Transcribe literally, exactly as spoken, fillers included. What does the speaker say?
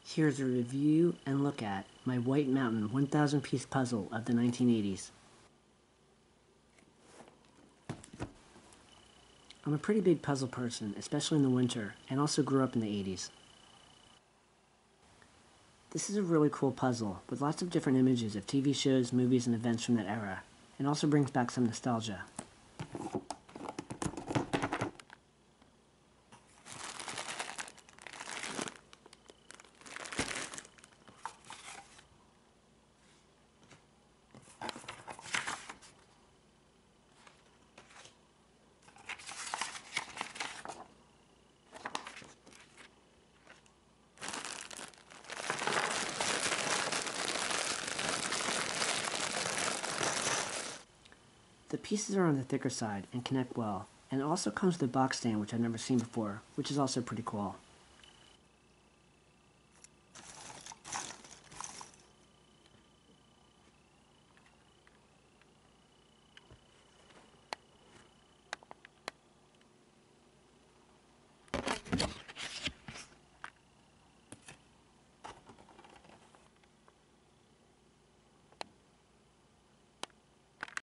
Here's a review and look at my White Mountain one thousand piece puzzle of the nineteen eighties. I'm a pretty big puzzle person, especially in the winter, and also grew up in the eighties. This is a really cool puzzle, with lots of different images of T V shows, movies, and events from that era, and also brings back some nostalgia. The pieces are on the thicker side and connect well, and it also comes with a box stand which I've never seen before, which is also pretty cool.